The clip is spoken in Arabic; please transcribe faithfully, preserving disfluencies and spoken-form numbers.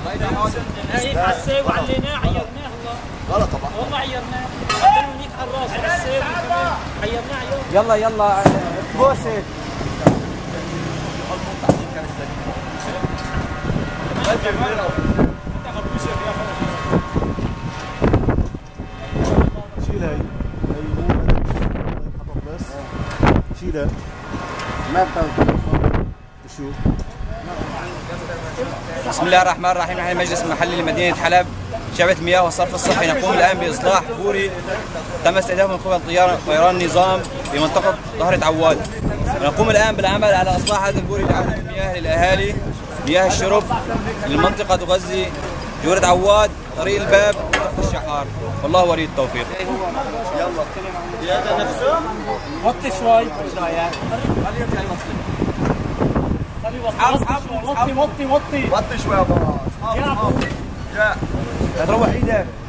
هيك على السيب وعليناه عيرناه والله. غلط طبعا والله عيرناه. حطينا هنيك على الراس على السيب عيرناه عيار. يلا يلا بوسه. شيل هاي هاي مو بس شيلها ما بتعرف شو. بسم الله الرحمن الرحيم. نحن المجلس المحلي لمدينة حلب شعبة المياه والصرف الصحي نقوم الآن بإصلاح بوري تم استهدافه من قبل طيران النظام في منطقة ظهرة عواد. ونقوم الآن بالعمل على إصلاح هذا البوري لعودة المياه للأهالي، مياه الشرب للمنطقة تغذي جورة عواد، طريق الباب، منطقة الشحار، والله ولي التوفيق. يلا زيادة نفسه وطي شوي. خليه يرجع يوصل. وطي وطي وطي وطي شوي يا باص. يا يا تروح ايدك.